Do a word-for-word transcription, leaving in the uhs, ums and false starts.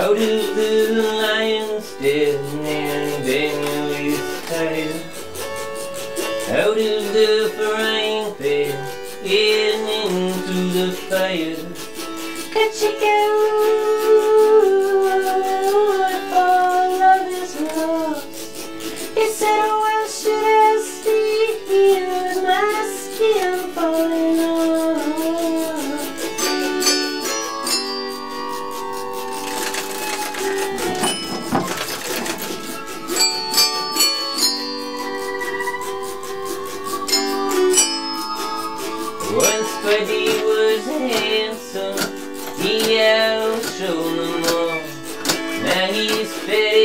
How does the lion stand and Daniel is tired? How does the frying pan get into the fire? Could you go if all love is lost? He said, well, should I stay here with my skin falling off? Once Buddy was handsome, he outshone them all. Now he's fat